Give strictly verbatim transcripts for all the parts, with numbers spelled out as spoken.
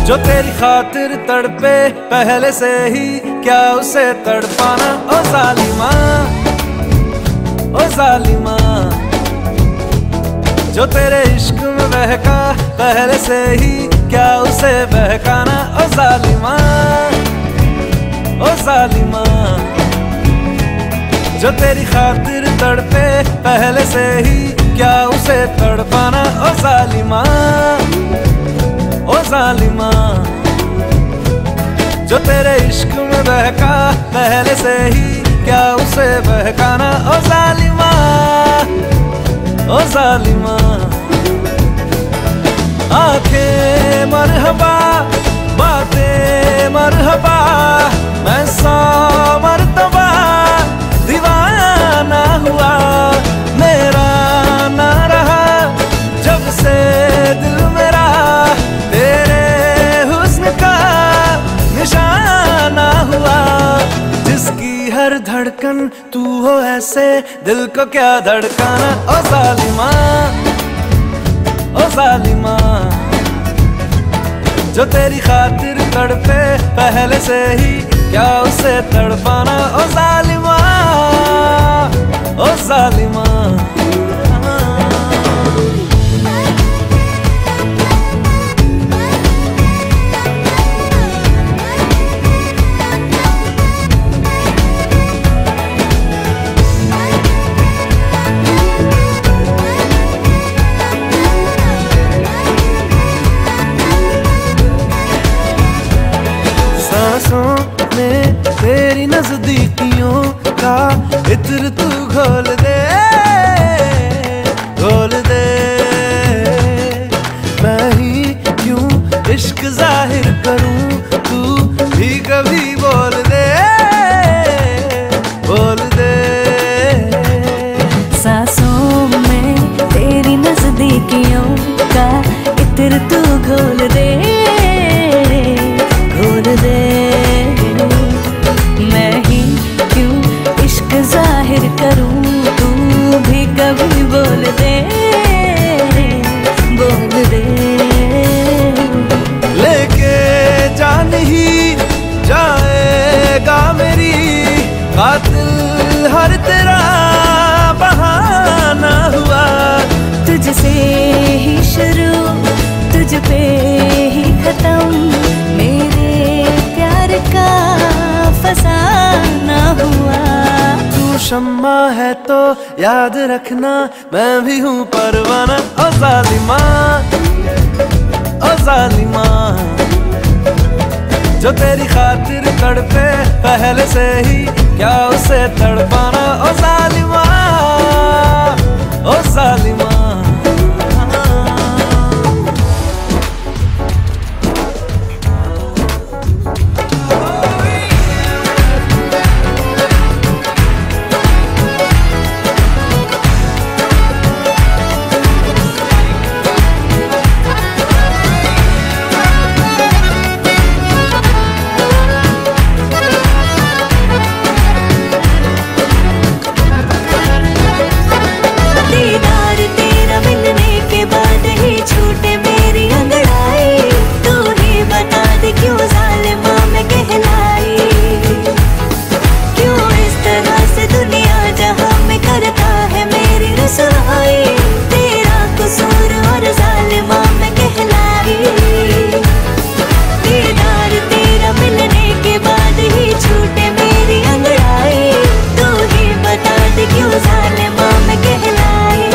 जो तेरी खातिर तड़पे पहले से ही, क्या उसे तड़पाना। ओ जालिमा, ओ जालिमा, जो तेरे इश्क में बहका पहले से ही, क्या उसे बहकाना। ओ जालिमा, ओ जालिमा, जो तेरी खातिर तड़पे पहले से ही, क्या उसे तड़पाना। ओ जालिमा, ओ जालिमा, जो तेरे इश्क में बहका पहले से ही, क्या उसे बहकाना। ओ जालिमा, ओ जालिमा, आंखें मरहबा, बातें मरहबा, मैं सौ मर्तबा दीवाना हुआ। मेरा ना रहा जब से दिल मेरा, तेरे हुस्न का निशाना हुआ। जिसकी हर धड़कन तू हो ऐसे, दिल को क्या धड़काना। ओ जालिमा, ओ जालिमा, जो तेरी खातिर तड़पे पहले से ही, क्या उसे तड़पाना। ओ जालिमा, ओ जालिमा। सांसों में तेरी नजदीकियों का इत्र तू घोल दे, घोल दे। मैं ही क्यों इश्क जाहिर करूं, तू भी कभी बोल दे, बोल दे। सांसों में तेरी नजदीकियों का इत्र तू घोल दे, घोल दे। मैं ही क्यों इश्क जाहिर करूं, तू भी कभी बोल दे, बोल दे। लेके जान ही जाएगा मेरी, कातिल हर तेरा बहाना हुआ। तुझसे ही शुरू, तुझ पे ही खत्म, मेरे प्यार का फसाना हुआ। तू शम्मा है तो याद रखना, मैं भी हूँ परवाना। ओ जालिमा, ओ जालिमा, जो तेरी खातिर तड़पे पहले से ही, क्या उसे तड़पाना। ओ जालिमा, ओ जालिमा।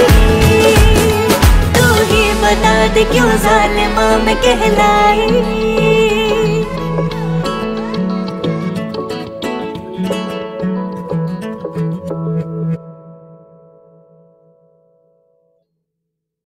क्यों जालिमा मैं कहलाई।